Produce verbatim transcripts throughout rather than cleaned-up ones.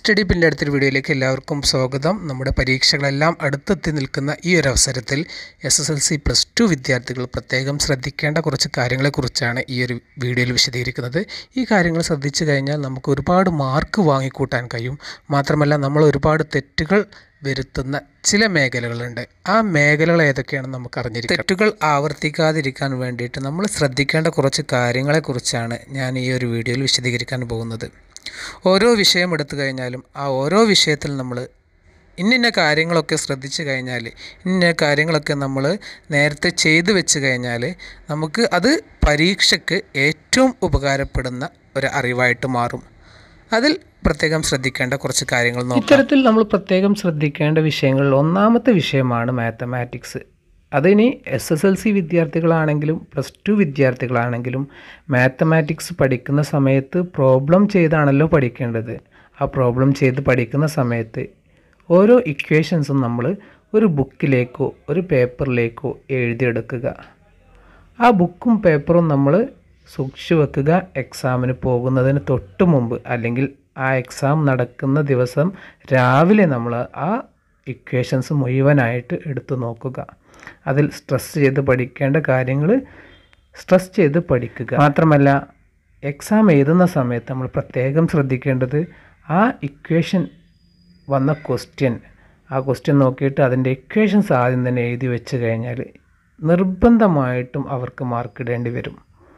Study പിന്നിൻ്റെ അടുത്തൊരു വീഡിയോയിലേക്ക് എല്ലാവർക്കും സ്വാഗതം. നമ്മുടെ പരീക്ഷകളെല്ലാം അടുത്തെത്തി നിൽക്കുന്ന ഈ ഒരു അവസരത്തിൽ S S L C plus two വിദ്യാർത്ഥികൾ പ്രത്യേകം ശ്രദ്ധിക്കേണ്ട കുറച്ച് കാര്യങ്ങളെക്കുറിച്ചാണ് ഈ ഒരു വീഡിയോയിൽ വിശദീകരിക്കുന്നത്. ഈ കാര്യങ്ങൾ ശ്രദ്ധിച്ചു കഴിഞ്ഞാൽ നമുക്ക് ഒരുപാട് മാർക്ക് വാങ്ങിക്കൂട്ടാൻ കഴിയും. മാത്രമല്ല നമ്മൾ ഒരുപാട് തെറ്റുകൾ വരുത്തുന്ന ചില മേഖലകളുണ്ട്. ആ മേഖലകൾ ഏതൊക്കെയാണെന്ന് നമുക്ക് അറിഞ്ഞിരിക്കാം. തെറ്റുകൾ ആവർത്തിക്കാതിരിക്കാൻ വേണ്ടിയിട്ട് നമ്മൾ ശ്രദ്ധിക്കേണ്ട കുറച്ച് കാര്യങ്ങളെക്കുറിച്ചാണ് ഞാൻ ഈ ഒരു വീഡിയോയിൽ വിശദീകരിക്കാൻ പോകുന്നത്. ഓരോ വിഷയം എടുത്തു കഴിഞ്ഞാലും ആ ഓരോ വിഷയത്തിൽ നമ്മൾ ഇന്നിന്ന കാര്യങ്ങളൊക്കെ ശ്രദ്ധിച്ചു കഴിഞ്ഞാൽ, ഇന്ന കാര്യങ്ങളൊക്കെ നമ്മൾ നേരത്തെ ചെയ്തു വെച്ച് കഴിഞ്ഞാൽ നമുക്ക് അത് പരീക്ഷയ്ക്ക് ഏറ്റവും ഉപകാരപ്പെടുന്ന ഒരു അറിവായിട്ട് മാറും. അതിൽ പ്രത്യേകം ശ്രദ്ധിക്കേണ്ട കുറച്ച് കാര്യങ്ങൾ നോക്കാം. ഇത്തരത്തിൽ നമ്മൾ പ്രത്യേകം ശ്രദ്ധിക്കേണ്ട വിഷയങ്ങളിൽ ഒന്നാമത്തെ വിഷയമാണ് മാത്തമാറ്റിക്സ്. അതിനി എസ് എസ് എൽ സി വിദ്യാർത്ഥികളാണെങ്കിലും പ്ലസ് ടു വിദ്യാർത്ഥികളാണെങ്കിലും മാത്തമാറ്റിക്സ് പഠിക്കുന്ന സമയത്ത് പ്രോബ്ലം ചെയ്താണല്ലോ പഠിക്കേണ്ടത്. ആ പ്രോബ്ലം ചെയ്ത് പഠിക്കുന്ന സമയത്ത് ഓരോ ഇക്വേഷൻസും നമ്മൾ ഒരു ബുക്കിലേക്കോ ഒരു പേപ്പറിലേക്കോ എഴുതിയെടുക്കുക. ആ ബുക്കും പേപ്പറും നമ്മൾ സൂക്ഷിച്ചു വെക്കുക. എക്സാമിന് പോകുന്നതിന് തൊട്ട് മുമ്പ് അല്ലെങ്കിൽ ആ എക്സാം നടക്കുന്ന ദിവസം രാവിലെ നമ്മൾ ആ ഇക്വേഷൻസ് മുഴുവനായിട്ട് എടുത്തു നോക്കുക. അതിൽ സ്ട്രെസ് ചെയ്ത് പഠിക്കേണ്ട കാര്യങ്ങൾ സ്ട്രെസ് ചെയ്ത് പഠിക്കുക. മാത്രമല്ല എക്സാം എഴുതുന്ന സമയത്ത് നമ്മൾ പ്രത്യേകം ശ്രദ്ധിക്കേണ്ടത് ആ ഇക്വേഷൻ വന്ന ക്വസ്റ്റ്യൻ ആ ക്വസ്റ്റ്യൻ നോക്കിയിട്ട് അതിൻ്റെ ഇക്വേഷൻസ് ആദ്യം തന്നെ എഴുതി വെച്ച് കഴിഞ്ഞാൽ നിർബന്ധമായിട്ടും അവർക്ക് മാർക്ക് ഇടേണ്ടി വരും.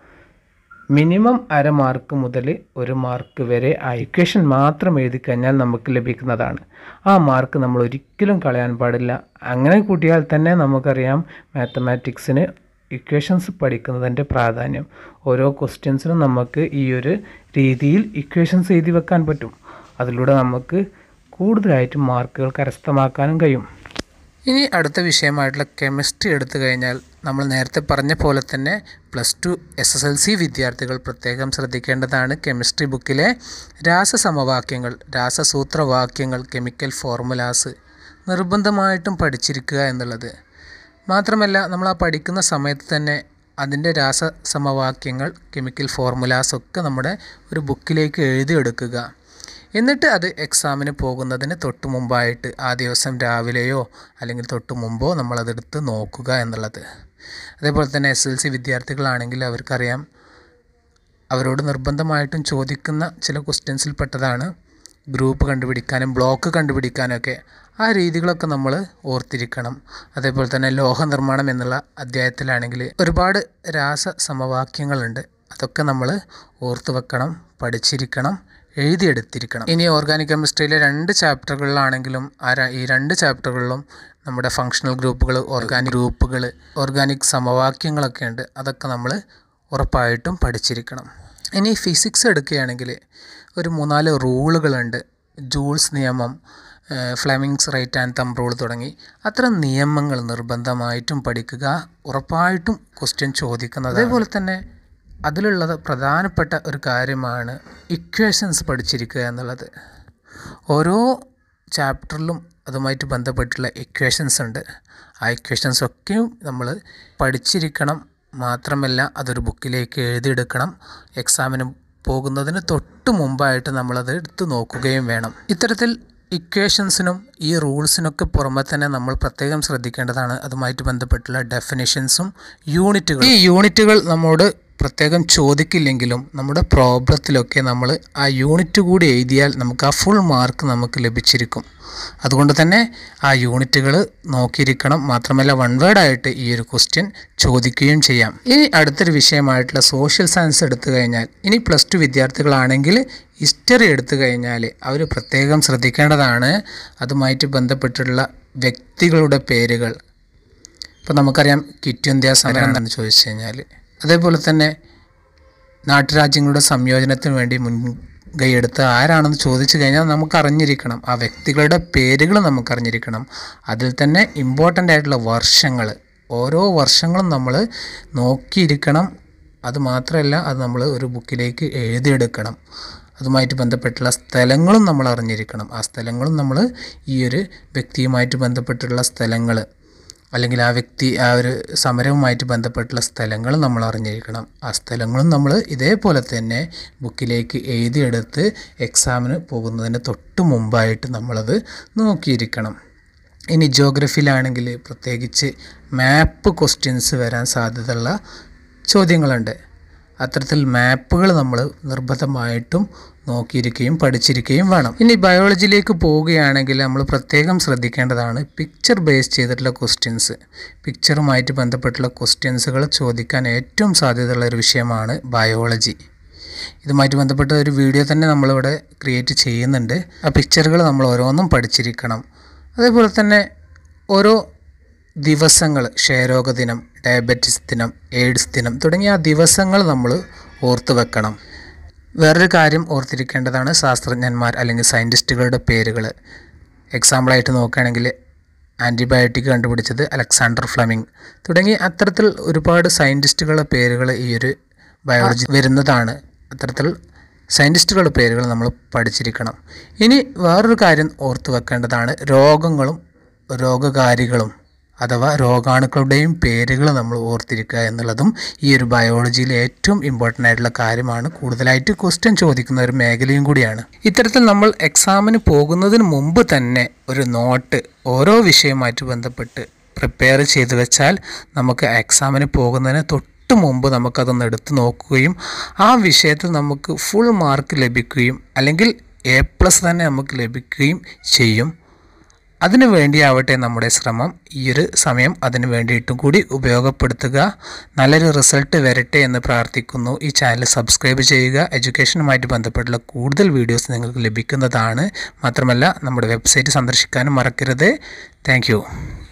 മിനിമം അര മാർക്ക് മുതൽ ഒരു മാർക്ക് വരെ ആ ഇക്വേഷൻ മാത്രം എഴുതി കഴിഞ്ഞാൽ നമുക്ക് ലഭിക്കുന്നതാണ്. ആ മാർക്ക് നമ്മൾ ഒരിക്കലും കളയാൻ പാടില്ല. അങ്ങനെ കൂട്ടിയാൽ തന്നെ നമുക്കറിയാം മാത്തമാറ്റിക്സിന് ഇക്വേഷൻസ് പഠിക്കുന്നതിൻ്റെ പ്രാധാന്യം. ഓരോ ക്വസ്റ്റ്യൻസിനും നമുക്ക് ഈ ഒരു രീതിയിൽ ഇക്വേഷൻസ് എഴുതി വെക്കാൻ പറ്റും. അതിലൂടെ നമുക്ക് കൂടുതലായിട്ട് മാർക്കുകൾ കരസ്ഥമാക്കാനും കഴിയും. ഇനി അടുത്ത വിഷയമായിട്ടുള്ള കെമിസ്ട്രി എടുത്തു കഴിഞ്ഞാൽ നമ്മൾ നേരത്തെ പറഞ്ഞ പോലെ തന്നെ plus two S S L C വിദ്യാർത്ഥികൾ പ്രത്യേകം ശ്രദ്ധിക്കേണ്ടതാണ് കെമിസ്ട്രി ബുക്കിലെ രാസസമവാക്യങ്ങൾ, രാസസൂത്രവാക്യങ്ങൾ, കെമിക്കൽ ഫോർമുലാസ് നിർബന്ധമായിട്ടും പഠിച്ചിരിക്കുക എന്നുള്ളത്. മാത്രമല്ല നമ്മൾ ആ പഠിക്കുന്ന സമയത്ത് തന്നെ അതിൻ്റെ രാസസമവാക്യങ്ങൾ, കെമിക്കൽ ഫോർമുലാസൊക്കെ നമ്മുടെ ഒരു ബുക്കിലേക്ക് എഴുതിയെടുക്കുക. എന്നിട്ട് അത് എക്സാമിന് പോകുന്നതിന് തൊട്ട് മുമ്പായിട്ട് ആ ദിവസം രാവിലെയോ അല്ലെങ്കിൽ തൊട്ട് മുമ്പോ നമ്മളതെടുത്ത് നോക്കുക എന്നുള്ളത്. അതേപോലെ തന്നെ എസ് എൽ സി വിദ്യാർത്ഥികളാണെങ്കിൽ അവർക്കറിയാം അവരോട് നിർബന്ധമായിട്ടും ചോദിക്കുന്ന ചില ക്വസ്റ്റ്യൻസിൽ പെട്ടതാണ് ഗ്രൂപ്പ് കണ്ടുപിടിക്കാനും ബ്ലോക്ക് കണ്ടുപിടിക്കാനൊക്കെ. ആ രീതികളൊക്കെ നമ്മൾ ഓർത്തിരിക്കണം. അതേപോലെ തന്നെ ലോഹ നിർമ്മാണം എന്നുള്ള അധ്യായത്തിലാണെങ്കിൽ ഒരുപാട് രാസസമവാക്യങ്ങളുണ്ട്. അതൊക്കെ നമ്മൾ ഓർത്ത് വെക്കണം, പഠിച്ചിരിക്കണം, എഴുതിയെടുത്തിരിക്കണം. ഇനി ഓർഗാനിക് കെമിസ്ട്രിയിലെ രണ്ട് ചാപ്റ്ററുകളിലാണെങ്കിലും ആ ഈ രണ്ട് ചാപ്റ്ററുകളിലും നമ്മുടെ ഫങ്ഷണൽ ഗ്രൂപ്പുകൾ, ഓർഗാനിക് ഗ്രൂപ്പുകൾ, ഓർഗാനിക് സമവാക്യങ്ങളൊക്കെ ഉണ്ട്. അതൊക്കെ നമ്മൾ ഉറപ്പായിട്ടും പഠിച്ചിരിക്കണം. ഇനി ഫിസിക്സ് എടുക്കുകയാണെങ്കിൽ ഒരു മൂന്നാല് റൂളുകളുണ്ട്. ജൂൾസ് നിയമം, Fleming's right and thumb rule തുടങ്ങി അത്തരം നിയമങ്ങൾ നിർബന്ധമായിട്ടും പഠിക്കുക. ഉറപ്പായിട്ടും ക്വസ്റ്റ്യൻ ചോദിക്കുന്നത്. അതേപോലെ തന്നെ അതിലുള്ളത് പ്രധാനപ്പെട്ട ഒരു കാര്യമാണ് ഇക്വേഷൻസ് പഠിച്ചിരിക്കുക എന്നുള്ളത്. ഓരോ ചാപ്റ്ററിലും അതുമായിട്ട് ബന്ധപ്പെട്ടുള്ള ഇക്വേഷൻസ് ഉണ്ട്. ആ ഇക്വേഷൻസൊക്കെയും നമ്മൾ പഠിച്ചിരിക്കണം. മാത്രമല്ല അതൊരു ബുക്കിലേക്ക് എഴുതിയെടുക്കണം. എക്സാമിന് പോകുന്നതിന് തൊട്ട് മുമ്പായിട്ട് നമ്മളത് എടുത്ത് നോക്കുകയും വേണം. ഇത്തരത്തിൽ ഇക്വേഷൻസിനും ഈ റൂൾസിനൊക്കെ പുറമെ തന്നെ നമ്മൾ പ്രത്യേകം ശ്രദ്ധിക്കേണ്ടതാണ് അതുമായിട്ട് ബന്ധപ്പെട്ടുള്ള ഡെഫിനിഷൻസും യൂണിറ്റുകൾ. ഈ യൂണിറ്റുകൾ നമ്മോട് പ്രത്യേകം ചോദിക്കില്ലെങ്കിലും നമ്മുടെ പ്രോബ്ലത്തിലൊക്കെ നമ്മൾ ആ യൂണിറ്റ് കൂടി എഴുതിയാൽ നമുക്ക് ആ ഫുൾ മാർക്ക് നമുക്ക് ലഭിച്ചിരിക്കും. അതുകൊണ്ട് തന്നെ ആ യൂണിറ്റുകൾ നോക്കിയിരിക്കണം. മാത്രമല്ല വൺ വേർഡായിട്ട് ഈ ഒരു ക്വസ്റ്റ്യൻ ചോദിക്കുകയും ചെയ്യാം. ഇനി അടുത്തൊരു വിഷയമായിട്ടുള്ള സോഷ്യൽ സയൻസ് എടുത്തു കഴിഞ്ഞാൽ, ഇനി പ്ലസ് ടു വിദ്യാർത്ഥികളാണെങ്കിൽ ഹിസ്റ്ററി എടുത്തു കഴിഞ്ഞാൽ അവർ പ്രത്യേകം ശ്രദ്ധിക്കേണ്ടതാണ് അതുമായിട്ട് ബന്ധപ്പെട്ടുള്ള വ്യക്തികളുടെ പേരുകൾ. ഇപ്പോൾ നമുക്കറിയാം ക്വിറ്റ് ഇന്ത്യ സമരം എന്താണെന്ന് ചോദിച്ചു കഴിഞ്ഞാൽ, അതേപോലെ തന്നെ നാട്ടുരാജ്യങ്ങളുടെ സംയോജനത്തിന് വേണ്ടി മുൻകൈയെടുത്ത് ആരാണെന്ന് ചോദിച്ചു കഴിഞ്ഞാൽ നമുക്കറിഞ്ഞിരിക്കണം. ആ വ്യക്തികളുടെ പേരുകൾ നമുക്കറിഞ്ഞിരിക്കണം. അതിൽ തന്നെ ഇമ്പോർട്ടൻ്റ് ആയിട്ടുള്ള വർഷങ്ങൾ, ഓരോ വർഷങ്ങളും നമ്മൾ നോക്കിയിരിക്കണം. അത് മാത്രമല്ല അത് നമ്മൾ ഒരു ബുക്കിലേക്ക് എഴുതിയെടുക്കണം. അതുമായിട്ട് ബന്ധപ്പെട്ടുള്ള സ്ഥലങ്ങളും നമ്മൾ അറിഞ്ഞിരിക്കണം. ആ സ്ഥലങ്ങളും നമ്മൾ ഈ ഒരു വ്യക്തിയുമായിട്ട് ബന്ധപ്പെട്ടുള്ള സ്ഥലങ്ങൾ അല്ലെങ്കിൽ ആ വ്യക്തി ആ ഒരു സമരവുമായിട്ട് ബന്ധപ്പെട്ടുള്ള സ്ഥലങ്ങൾ നമ്മൾ അറിഞ്ഞിരിക്കണം. ആ സ്ഥലങ്ങളും നമ്മൾ ഇതേപോലെ തന്നെ ബുക്കിലേക്ക് എഴുതിയെടുത്ത് എക്സാമിന് പോകുന്നതിന് തൊട്ട് മുമ്പായിട്ട് നമ്മളത് നോക്കിയിരിക്കണം. ഇനി ജോഗ്രഫിയിലാണെങ്കിൽ പ്രത്യേകിച്ച് മാപ്പ് ക്വസ്റ്റ്യൻസ് വരാൻ സാധ്യതയുള്ള ചോദ്യങ്ങളുണ്ട്. അത്തരത്തിൽ മാപ്പുകൾ നമ്മൾ നിർബന്ധമായിട്ടും നോക്കിയിരിക്കുകയും പഠിച്ചിരിക്കുകയും വേണം. ഇനി ബയോളജിയിലേക്ക് പോവുകയാണെങ്കിൽ നമ്മൾ പ്രത്യേകം ശ്രദ്ധിക്കേണ്ടതാണ് പിക്ചർ ബേസ് ചെയ്തിട്ടുള്ള ക്വസ്റ്റ്യൻസ്. പിക്ചറുമായിട്ട് ബന്ധപ്പെട്ടുള്ള ക്വസ്റ്റ്യൻസുകൾ ചോദിക്കാൻ ഏറ്റവും സാധ്യതയുള്ള ഒരു വിഷയമാണ് ബയോളജി. ഇതുമായിട്ട് ബന്ധപ്പെട്ട ഒരു വീഡിയോ തന്നെ നമ്മളിവിടെ ക്രിയേറ്റ് ചെയ്യുന്നുണ്ട്. ആ പിക്ചറുകൾ നമ്മൾ ഓരോന്നും പഠിച്ചിരിക്കണം. അതേപോലെ തന്നെ ഓരോ ദിവസങ്ങൾ, ക്ഷയരോഗ ദിനം, ഡയബറ്റിസ് ദിനം, എയ്ഡ്സ് ദിനം തുടങ്ങിയ ആ ദിവസങ്ങൾ നമ്മൾ ഓർത്ത് വെക്കണം. വേറൊരു കാര്യം ഓർത്തിരിക്കേണ്ടതാണ് ശാസ്ത്രജ്ഞന്മാർ അല്ലെങ്കിൽ സയൻറ്റിസ്റ്റുകളുടെ പേരുകൾ. എക്സാമ്പിളായിട്ട് നോക്കുകയാണെങ്കിൽ ആൻറ്റിബയോട്ടിക് കണ്ടുപിടിച്ചത് അലക്സാണ്ടർ ഫ്ലെമിംഗ് തുടങ്ങി അത്തരത്തിൽ ഒരുപാട് സയൻറ്റിസ്റ്റുകളുടെ പേരുകൾ ഈ ഒരു ബയോളജി വരുന്നതാണ്. അത്തരത്തിൽ സയൻറ്റിസ്റ്റുകളുടെ പേരുകൾ നമ്മൾ പഠിച്ചിരിക്കണം. ഇനി വേറൊരു കാര്യം ഓർത്ത് വെക്കേണ്ടതാണ് രോഗങ്ങളും രോഗകാരികളും അഥവാ രോഗാണുക്കളുടെയും പേരുകൾ നമ്മൾ ഓർത്തിരിക്കുക എന്നുള്ളതും ഈ ഒരു ബയോളജിയിലെ ഏറ്റവും ഇമ്പോർട്ടൻ്റ് ആയിട്ടുള്ള കാര്യമാണ്. കൂടുതലായിട്ട് ക്വസ്റ്റ്യൻ ചോദിക്കുന്ന ഒരു മേഖലയും കൂടിയാണ്. ഇത്തരത്തിൽ നമ്മൾ എക്സാമിന് പോകുന്നതിന് മുമ്പ് തന്നെ ഒരു നോട്ട് ഓരോ വിഷയവുമായിട്ട് ബന്ധപ്പെട്ട് പ്രിപ്പയർ ചെയ്ത് വെച്ചാൽ നമുക്ക് എക്സാമിന് പോകുന്നതിന് തൊട്ട് മുമ്പ് നമുക്കതൊന്ന് എടുത്ത് നോക്കുകയും ആ വിഷയത്തിൽ നമുക്ക് ഫുൾ മാർക്ക് ലഭിക്കുകയും അല്ലെങ്കിൽ എ പ്ലസ് തന്നെ നമുക്ക് ലഭിക്കുകയും ചെയ്യും. അതിനു വേണ്ടിയാവട്ടെ നമ്മുടെ ശ്രമം. ഈ ഒരു സമയം അതിനു വേണ്ടിയിട്ടും കൂടി ഉപയോഗപ്പെടുത്തുക. നല്ലൊരു റിസൾട്ട് വരട്ടെ എന്ന് പ്രാർത്ഥിക്കുന്നു. ഈ ചാനൽ സബ്സ്ക്രൈബ് ചെയ്യുക. എഡ്യൂക്കേഷനുമായിട്ട് ബന്ധപ്പെട്ടുള്ള കൂടുതൽ വീഡിയോസ് നിങ്ങൾക്ക് ലഭിക്കുന്നതാണ്. മാത്രമല്ല നമ്മുടെ വെബ്സൈറ്റ് സന്ദർശിക്കാനും മറക്കരുത്. താങ്ക്